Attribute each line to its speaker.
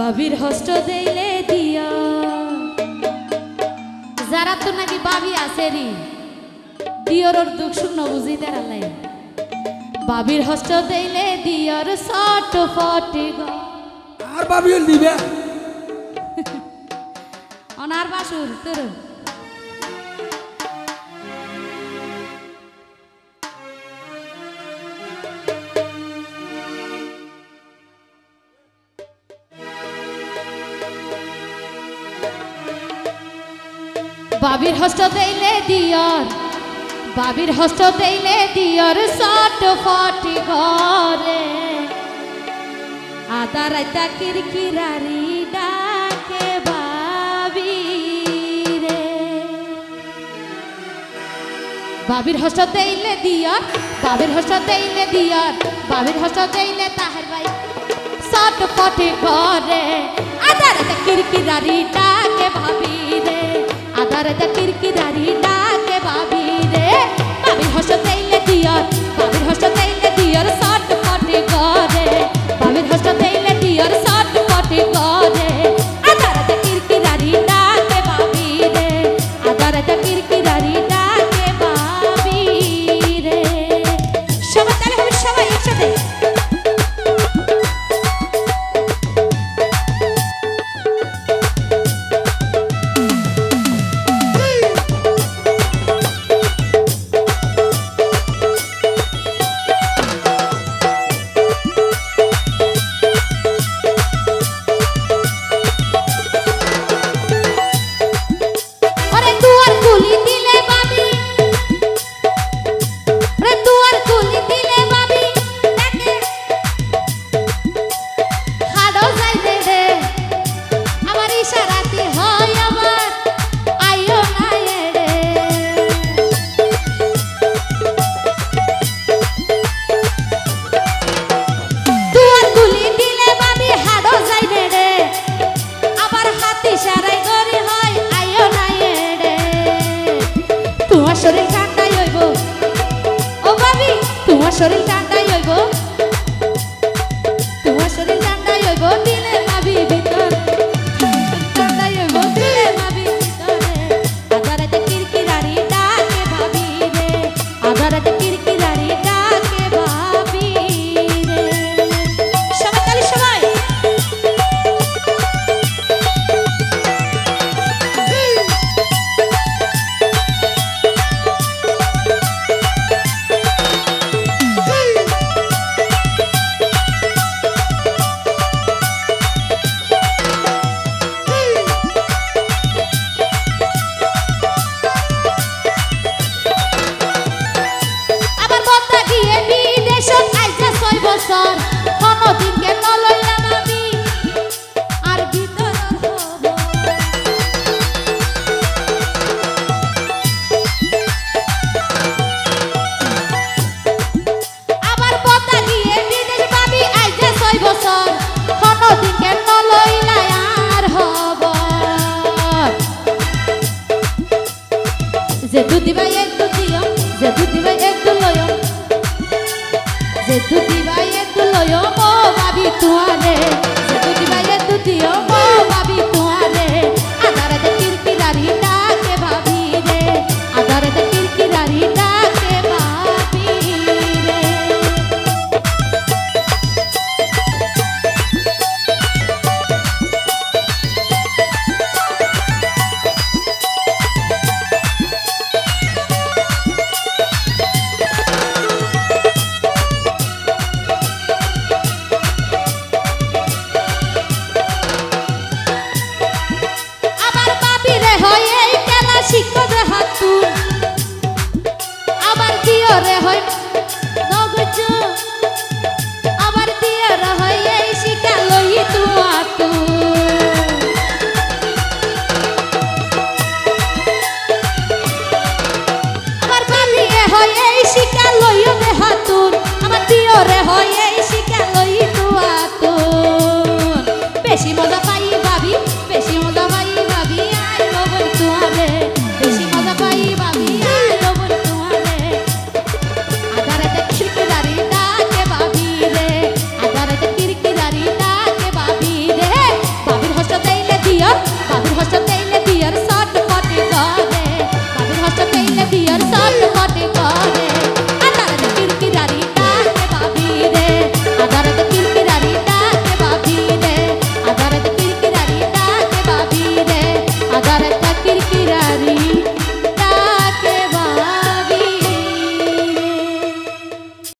Speaker 1: বাবির হস্ত দেইলে দিয়া যারা তো নাকি বাবি আছে রি দিয়র দুঃখ শূন্য বুঝি দাঁড়ালাই বাবির হস্ত দেইলে দিয়র শট ফটে গো
Speaker 2: আর বাবি দিবে
Speaker 1: অনার বাসুর তোর বাবির হস্ত দেইলে দিয়র বাবির হস্ত দেইলে দিয়র শট ফটি ঘরে আদা রাইতা কিরকিরারি ডাকে বাবি রে বাবির হস্ত দেইলে দিয়র বাবির হস্ত দেইলে দিয়র বাবির হস্ত দেইলে তাহার ভাই শট ফটি ঘরে আদা রাইতা কিরকিরারি ডাকে ভাবি রে আদারটা কিরকিরারি ডাকে বাবি রে বাবির হস্ত দেইলে দিয়র বাবির হস্ত দেইলে দিয়র শট ফটে করে বাবির হস্ত দেইলে দিয়র শট ফটে করে আদারটা কিরকিরারি ডাকে বাবি রে আদারটা কিরকিরারি ডাকে বাবি রে সবাই তাহলে হবে সবাই একসাথে শরীর ঠান্ডাই হইব ও বাবি তোমার শরীর ঠান্ডাই হইব তোমার শরীর ঠান্ডাই হইব দিলে ভাবি ভিতরে ঠান্ডাই হইব দিলে ভাবি ভিতরে আদারাতে কিরকিরারি ডাকে ভাবি রে আদারাতে কিরকিরারি ডাকে ভাবি রে সবাই তালি সবাই যে দুধি ভাই একটু দিও যে দুধি ভাই একটু লয় যে দুধি ভাই একটু লয় ও ভাবি তুয়ারে যে দুধি ভাই একটু দিও